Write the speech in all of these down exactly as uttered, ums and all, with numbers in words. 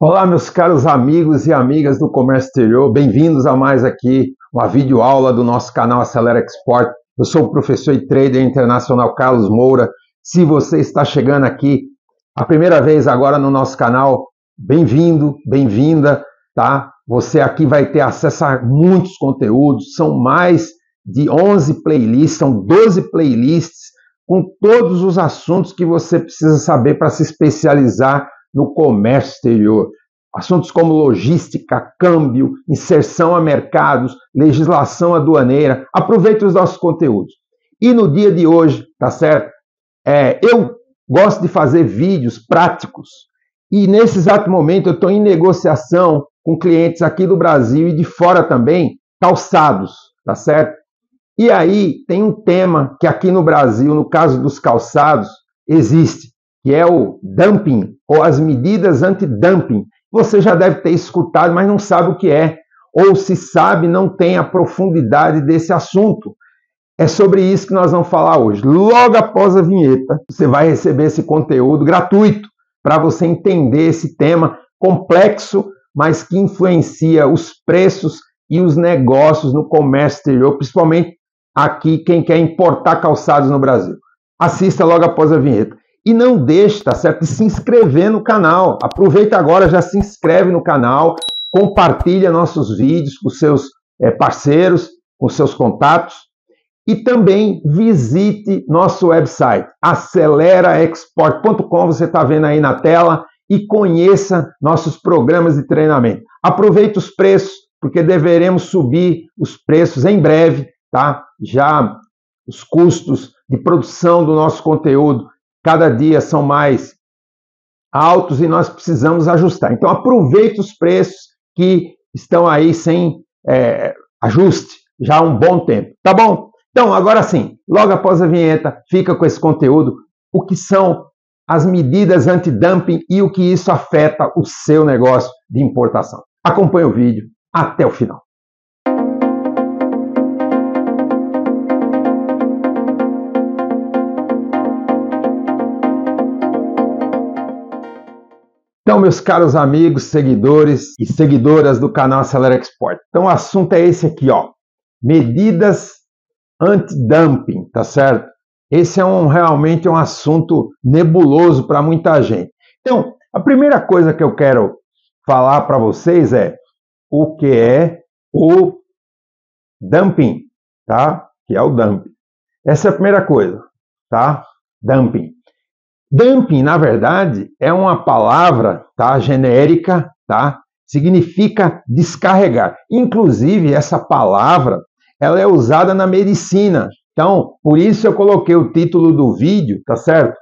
Olá, meus caros amigos e amigas do comércio exterior, bem-vindos a mais aqui uma videoaula do nosso canal Acelera Export. Eu sou o professor e trader internacional Carlos Moura. Se você está chegando aqui a primeira vez agora no nosso canal, bem-vindo, bem-vinda, tá? Você aqui vai ter acesso a muitos conteúdos, são mais de onze playlists, são doze playlists com todos os assuntos que você precisa saber para se especializar no comércio exterior. Assuntos como logística, câmbio, inserção a mercados, legislação aduaneira. Aproveite os nossos conteúdos. E no dia de hoje, tá certo? É, eu gosto de fazer vídeos práticos e nesse exato momento eu estou em negociação com clientes aqui do Brasil e de fora também, calçados, tá certo? E aí tem um tema que aqui no Brasil, no caso dos calçados, existe, que é o dumping, ou as medidas anti-dumping. Você já deve ter escutado, mas não sabe o que é. Ou se sabe, não tem a profundidade desse assunto. É sobre isso que nós vamos falar hoje. Logo após a vinheta, você vai receber esse conteúdo gratuito para você entender esse tema complexo, mas que influencia os preços e os negócios no comércio exterior, principalmente aqui quem quer importar calçados no Brasil. Assista logo após a vinheta. E não deixe, tá certo, de se inscrever no canal. Aproveita agora, já se inscreve no canal, compartilha nossos vídeos com seus é, parceiros, com seus contatos. E também visite nosso website, acelera export ponto com, você está vendo aí na tela, e conheça nossos programas de treinamento. Aproveite os preços, porque deveremos subir os preços em breve, tá? Já os custos de produção do nosso conteúdo cada dia são mais altos e nós precisamos ajustar. Então, aproveite os preços que estão aí sem é, ajuste já há um bom tempo. Tá bom? Então, agora sim, logo após a vinheta, fica com esse conteúdo, o que são as medidas anti-dumping e o que isso afeta o seu negócio de importação. Acompanhe o vídeo até o final. Então, meus caros amigos, seguidores e seguidoras do canal Acelera Export. Então, o assunto é esse aqui, ó. Medidas anti-dumping, tá certo? Esse é um, realmente um assunto nebuloso para muita gente. Então, a primeira coisa que eu quero falar para vocês é o que é o dumping, tá? Que é o dumping. Essa é a primeira coisa, tá? Dumping. Dumping, na verdade, é uma palavra, tá, genérica, tá? Significa descarregar. Inclusive, essa palavra, ela é usada na medicina. Então, por isso eu coloquei o título do vídeo, tá certo?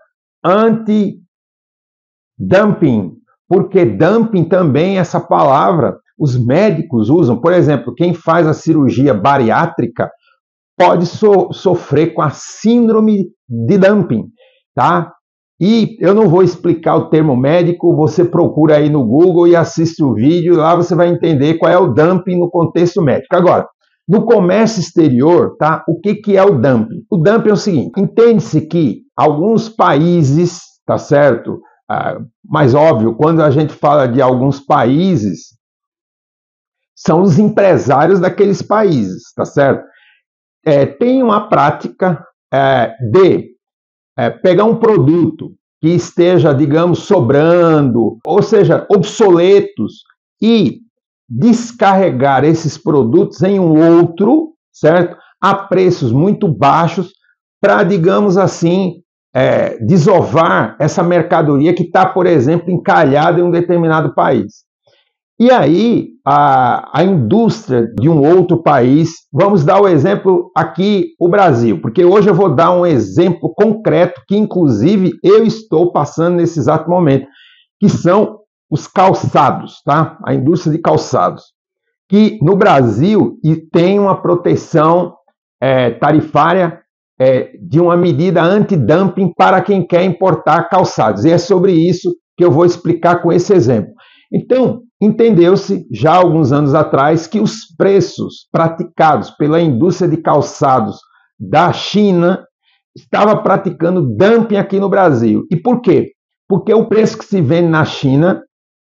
Anti-dumping. Porque dumping também, essa palavra, os médicos usam. Por exemplo, quem faz a cirurgia bariátrica pode so- sofrer com a síndrome de dumping, tá? E eu não vou explicar o termo médico, você procura aí no Google e assiste o vídeo, lá você vai entender qual é o dumping no contexto médico. Agora, no comércio exterior, tá? O que, que é o dumping? O dumping é o seguinte, entende-se que alguns países, tá certo? Ah, mais óbvio, quando a gente fala de alguns países, são os empresários daqueles países, tá certo? É, tem uma prática é, de É, pegar um produto que esteja, digamos, sobrando, ou seja, obsoletos, e descarregar esses produtos em um outro, certo? A preços muito baixos, para, digamos assim, é, desovar essa mercadoria que está, por exemplo, encalhada em um determinado país. E aí, a, a indústria de um outro país, vamos dar o exemplo aqui, o Brasil, porque hoje eu vou dar um exemplo concreto que, inclusive, eu estou passando nesse exato momento, que são os calçados, tá? A indústria de calçados, que no Brasil tem uma proteção é, tarifária é, de uma medida anti-dumping para quem quer importar calçados. E é sobre isso que eu vou explicar com esse exemplo. Então, entendeu-se já há alguns anos atrás que os preços praticados pela indústria de calçados da China estava praticando dumping aqui no Brasil. E por quê? Porque o preço que se vende na China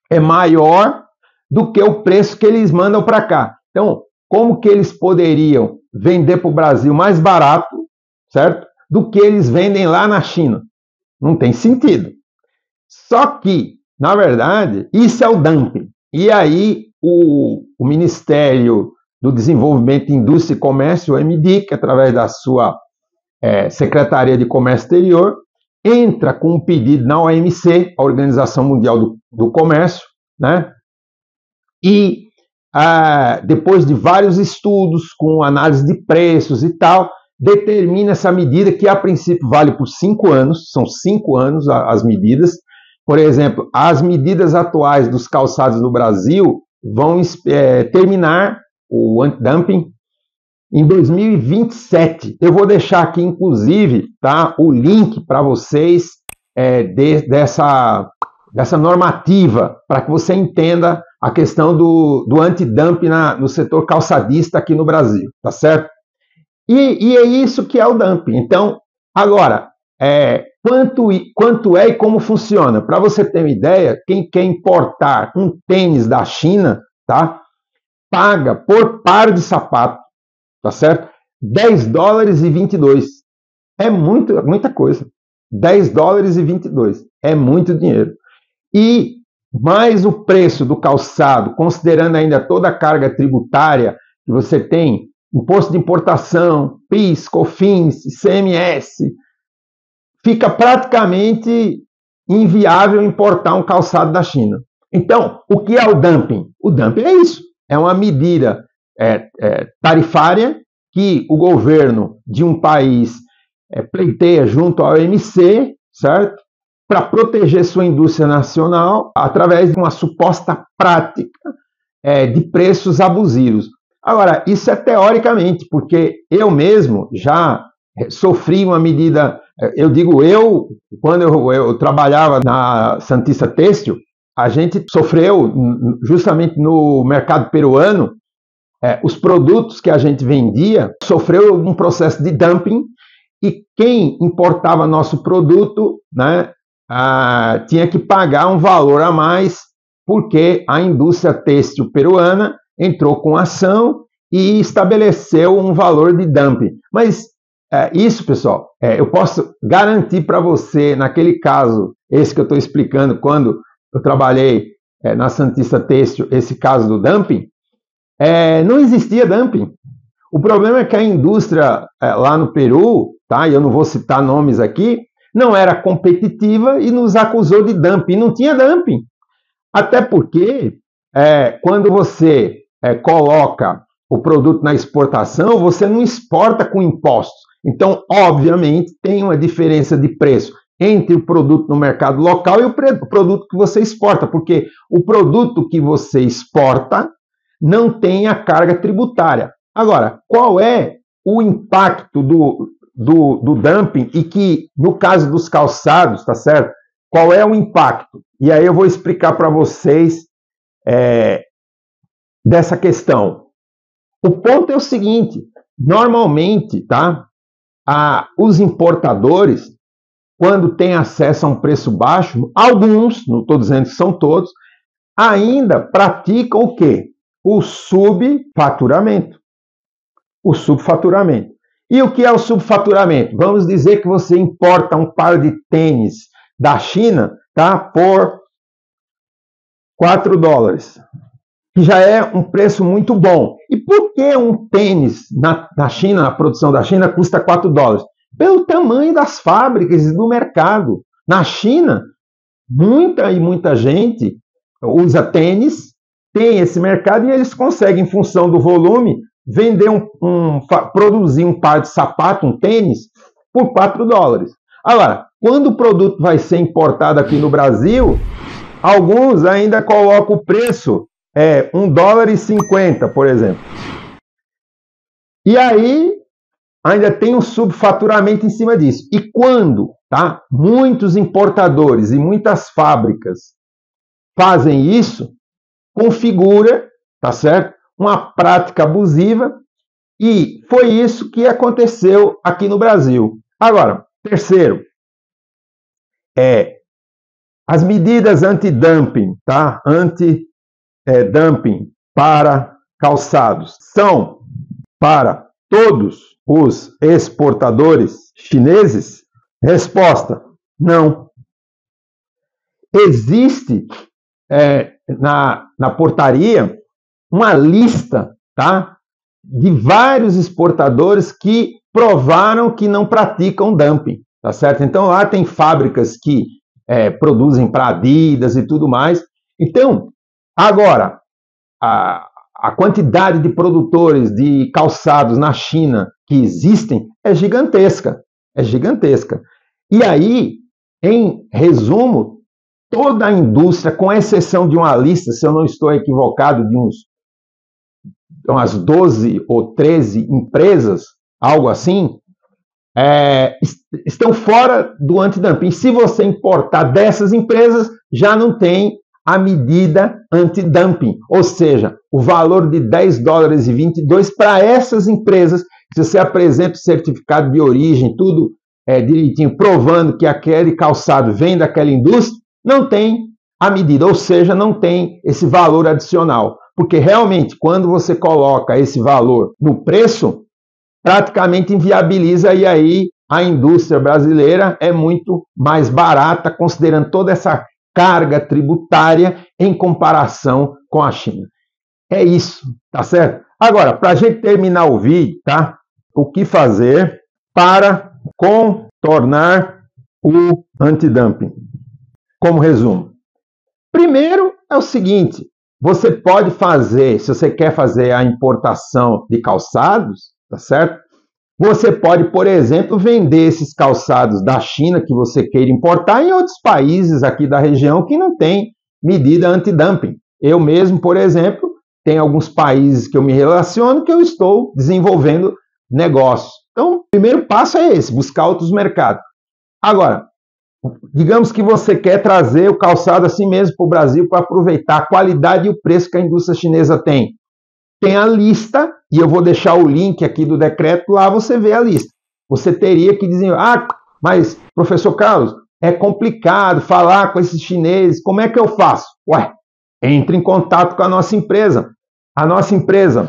é maior do que o preço que eles mandam para cá. Então, como que eles poderiam vender para o Brasil mais barato, certo? Do que eles vendem lá na China? Não tem sentido. Só que, na verdade, isso é o dumping. E aí, o, o Ministério do Desenvolvimento, Indústria e Comércio, o M D I C, através da sua é, Secretaria de Comércio Exterior, entra com um pedido na O M C, a Organização Mundial do, do Comércio, né? E ah, depois de vários estudos, com análise de preços e tal, determina essa medida que a princípio vale por cinco anos, são cinco anos as medidas. Por exemplo, as medidas atuais dos calçados no Brasil vão é, terminar o anti-dumping em dois mil e vinte e sete. Eu vou deixar aqui, inclusive, tá, o link para vocês é, de, dessa, dessa normativa, para que você entenda a questão do, do anti-dumping no setor calçadista aqui no Brasil, tá certo? E, e é isso que é o dumping. Então, agora, é, quanto, quanto é e como funciona? Para você ter uma ideia, quem quer importar um tênis da China, tá, paga por par de sapato, tá certo? dez dólares e vinte e dois. É muito, muita coisa. dez dólares e vinte e dois. É muito dinheiro. E mais o preço do calçado, considerando ainda toda a carga tributária que você tem, imposto de importação, P I S, COFINS, C M S, fica praticamente inviável importar um calçado da China. Então, o que é o dumping? O dumping é isso. É uma medida é, é, tarifária que o governo de um país é, pleiteia junto ao O M C, certo? Para proteger sua indústria nacional através de uma suposta prática é, de preços abusivos. Agora, isso é teoricamente, porque eu mesmo já sofri uma medida, eu digo eu, quando eu, eu trabalhava na Santista Têxtil, a gente sofreu justamente no mercado peruano, é, os produtos que a gente vendia sofreu um processo de dumping e quem importava nosso produto, né, ah, tinha que pagar um valor a mais porque a indústria têxtil peruana entrou com ação e estabeleceu um valor de dumping. Mas é, isso, pessoal, é, eu posso garantir para você, naquele caso, esse que eu estou explicando, quando eu trabalhei é, na Santista Têxtil, esse caso do dumping, é, não existia dumping. O problema é que a indústria é, lá no Peru, tá, e eu não vou citar nomes aqui, não era competitiva e nos acusou de dumping. Não tinha dumping. Até porque, é, quando você é, coloca o produto na exportação, você não exporta com impostos. Então, obviamente, tem uma diferença de preço entre o produto no mercado local e o produto que você exporta, porque o produto que você exporta não tem a carga tributária. Agora, qual é o impacto do, do, do dumping e que, no caso dos calçados, tá certo? Qual é o impacto? E aí eu vou explicar para vocês é, dessa questão. O ponto é o seguinte, normalmente, tá? A, os importadores, quando têm acesso a um preço baixo, alguns, não estou dizendo que são todos, ainda praticam o quê? O subfaturamento. O subfaturamento. E o que é o subfaturamento? Vamos dizer que você importa um par de tênis da China, tá, por quatro dólares, que já é um preço muito bom. E por que um tênis na, na China, a produção da China, custa quatro dólares? Pelo tamanho das fábricas e do mercado. Na China, muita e muita gente usa tênis, tem esse mercado e eles conseguem, em função do volume, vender um, um, produzir um par de sapato, um tênis, por quatro dólares. Agora, quando o produto vai ser importado aqui no Brasil, alguns ainda colocam o preço é, um dólar e cinquenta, por exemplo. E aí, ainda tem um subfaturamento em cima disso. E quando, tá, muitos importadores e muitas fábricas fazem isso, configura, tá certo, uma prática abusiva, e foi isso que aconteceu aqui no Brasil. Agora, terceiro, é, As medidas anti-dumping, tá? Anti-dumping para calçados são para todos os exportadores chineses? Resposta: não. Existe é, na, na portaria uma lista, tá, de vários exportadores que provaram que não praticam dumping, tá certo? Então lá tem fábricas que é, produzem para Adidas e tudo mais. Então, agora, a, a quantidade de produtores de calçados na China que existem é gigantesca, é gigantesca. E aí, em resumo, toda a indústria, com exceção de uma lista, se eu não estou equivocado, de uns umas doze ou treze empresas, algo assim, é, estão fora do antidumping. Se você importar dessas empresas, já não tem a medida antidumping, ou seja, o valor de dez dólares e vinte e dois para essas empresas, se você apresenta o certificado de origem, tudo é, direitinho, provando que aquele calçado vem daquela indústria, não tem a medida, ou seja, não tem esse valor adicional. Porque realmente, quando você coloca esse valor no preço, praticamente inviabiliza, e aí a indústria brasileira é muito mais barata, considerando toda essa carga tributária em comparação com a China. É isso, tá certo? Agora, para a gente terminar o vídeo, tá? O que fazer para contornar o antidumping? Como resumo. Primeiro é o seguinte, você pode fazer, se você quer fazer a importação de calçados, tá certo? Você pode, por exemplo, vender esses calçados da China que você queira importar em outros países aqui da região que não tem medida antidumping. Eu mesmo, por exemplo, tenho alguns países que eu me relaciono que eu estou desenvolvendo negócios. Então, o primeiro passo é esse, buscar outros mercados. Agora, digamos que você quer trazer o calçado assim mesmo para o Brasil para aproveitar a qualidade e o preço que a indústria chinesa tem. Tem a lista, e eu vou deixar o link aqui do decreto, lá você vê a lista. Você teria que dizer, ah, mas, professor Carlos, é complicado falar com esses chineses, como é que eu faço? Ué, entre em contato com a nossa empresa. A nossa empresa,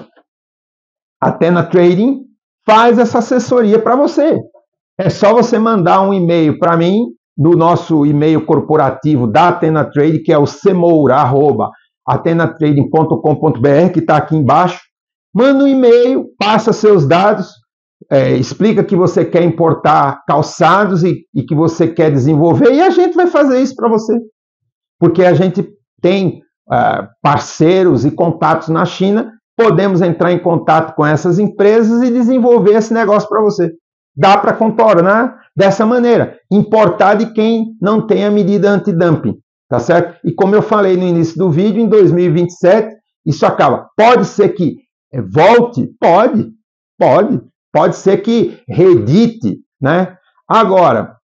Athena Trading, faz essa assessoria para você. É só você mandar um e-mail para mim, no nosso e-mail corporativo da Athena Trading, que é o semoura arroba athena trading ponto com ponto br, que está aqui embaixo. Manda um e-mail, passa seus dados, é, explica que você quer importar calçados e, e que você quer desenvolver, e a gente vai fazer isso para você. Porque a gente tem uh, parceiros e contatos na China, podemos entrar em contato com essas empresas e desenvolver esse negócio para você. Dá para contornar dessa maneira, importar de quem não tem a medida antidumping, tá certo? E como eu falei no início do vídeo, em dois mil e vinte e sete, isso acaba. Pode ser que volte? Pode, pode. Pode ser que redite, né? Agora,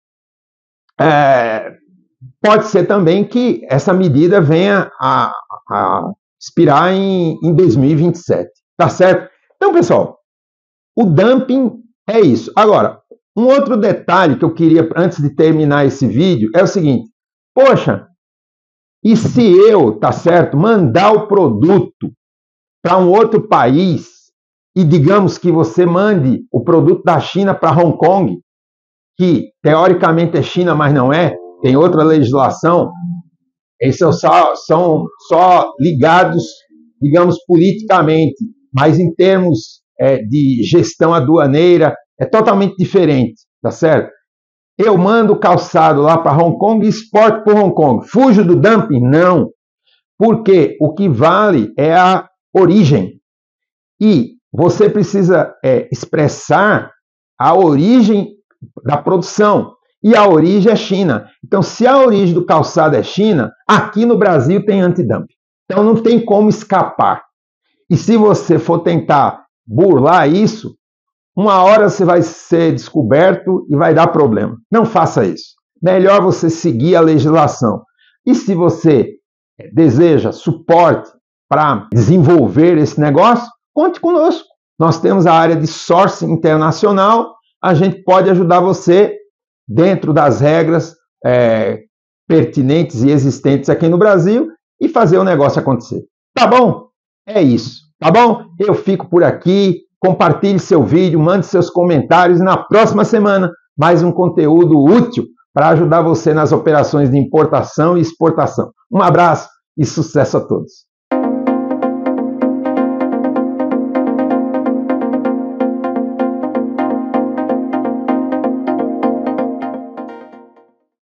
é, pode ser também que essa medida venha a, a expirar em, em dois mil e vinte e sete, tá certo? Então, pessoal, o dumping é isso. Agora, um outro detalhe que eu queria, antes de terminar esse vídeo, é o seguinte. Poxa, e se eu, tá certo, mandar o produto para um outro país, e digamos que você mande o produto da China para Hong Kong, que teoricamente é China, mas não é, tem outra legislação, esses só, são só ligados, digamos, politicamente, mas em termos é, de gestão aduaneira, é totalmente diferente, tá certo? Eu mando o calçado lá para Hong Kong e exporto para Hong Kong. Fujo do dumping? Não. Porque o que vale é a origem. E você precisa é, expressar a origem da produção. E a origem é China. Então, se a origem do calçado é China, aqui no Brasil tem antidumping. Então, não tem como escapar. E se você for tentar burlar isso, uma hora você vai ser descoberto e vai dar problema. Não faça isso. Melhor você seguir a legislação. E se você deseja suporte para desenvolver esse negócio, conte conosco. Nós temos a área de sourcing internacional. A gente pode ajudar você dentro das regras é, pertinentes e existentes aqui no Brasil e fazer o negócio acontecer. Tá bom? É isso. Tá bom? Eu fico por aqui. Compartilhe seu vídeo, mande seus comentários e na próxima semana mais um conteúdo útil para ajudar você nas operações de importação e exportação. Um abraço e sucesso a todos!